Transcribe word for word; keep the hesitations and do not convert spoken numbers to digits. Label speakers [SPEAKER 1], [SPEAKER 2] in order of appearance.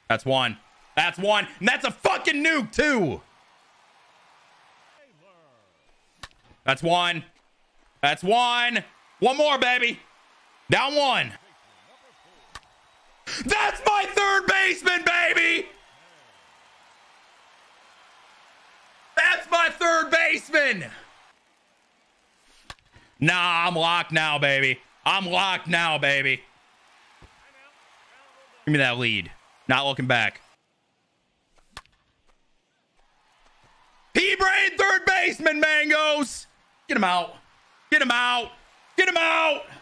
[SPEAKER 1] That's one. That's one. And that's a fucking nuke, too. That's one. That's one. One more, baby. Down one. That's my third baseman, baby. That's my third baseman. Nah, I'm locked now, baby. I'm locked now, baby. Give me that lead. Not looking back. P-Brain third baseman, Mangos. Get him out. Get him out. Get him out.